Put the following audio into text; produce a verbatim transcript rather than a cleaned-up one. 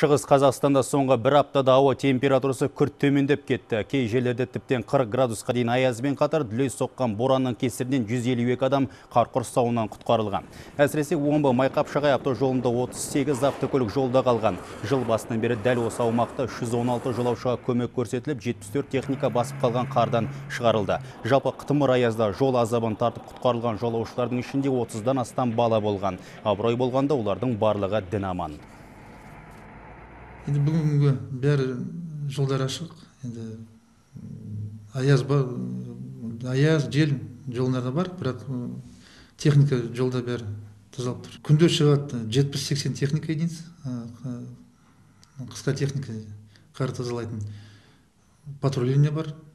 Шығыс Қазақстанда соңғы бір аптада ауа температурасы күрт төмендеп кетті. Кей жерлерде тіптен қырық градусқа дейін аязбен қатар дүлей соққан боранның кесірінен жүз елу екі адам қар құрсауынан құтқарылған. Әсіресе Омбы Майқапшағай автожолында отыз сегіз автокөлік жолда қалған. Жыл басынан бері дәл осы аумақта үш жүз он алты жолаушыға көмек көрсетіліп, жетпіс төрт техника басып қалған қардан шығарылды. Жалпы қытымыр аязда жол азабын тартып құтқарылған жолаушылардың ішінде отыздан астам бала болған. Абырой болғанда олардың барлығы дін аман. Енді бүгінгі бәрі жолдар ашық. Енді аяз бар, аяз, жел жолдарда бар, бірақ техника жолда бәрі тазалап тұр. Күнде шығады жетпіс сексен техника едіңіз, қысқа техника қар тазалайтын. Патрульдеу бар.